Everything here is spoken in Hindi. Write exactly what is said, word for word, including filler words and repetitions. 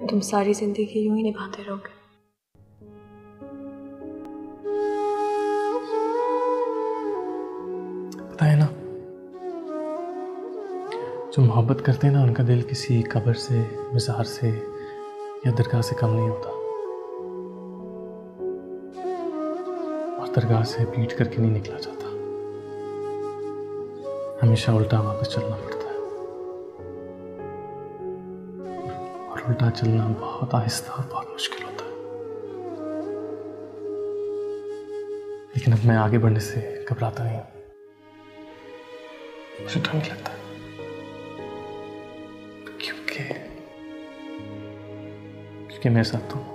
तुम सारी जिंदगी यूं ही निभाते रहोगे। पता है ना, जो मोहब्बत करते हैं ना उनका दिल किसी कब्र से, मज़ार से या दरगाह से कम नहीं होता, और दरगाह से पीट करके नहीं निकला जाता, हमेशा उल्टा वापस चलना पड़ता है। और उल्टा चलना बहुत आहिस्ता और बहुत मुश्किल होता है। लेकिन अब मैं आगे बढ़ने से घबराता नहीं हूं, मुझे डर नहीं लगता, क्योंकि क्योंकि मेरे साथ तुम